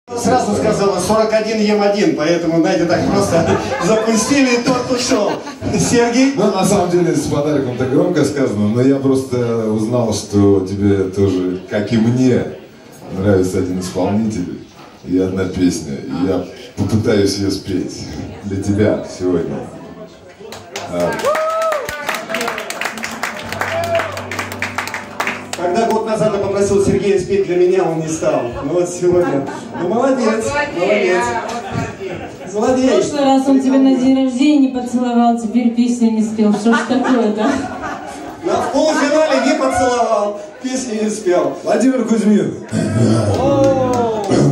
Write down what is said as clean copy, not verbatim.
Сразу сказала 41 ем 1, поэтому, знаете, так просто запустили и торт ушел. Сергей? Ну, на самом деле, с подарком-то громко сказано, но я просто узнал, что тебе тоже, как и мне, нравится один исполнитель и одна песня. И я попытаюсь ее спеть для тебя сегодня. Когда год назад я попросил Сергея спеть для меня, он не стал. Ну вот сегодня. Ну молодец, молодец. В Злодей. прошлый раз он тебя на день рождения не поцеловал, теперь песню не спел. Что ж такое-то? В полуфинале не поцеловал, песню не спел. Владимир Кузьмин.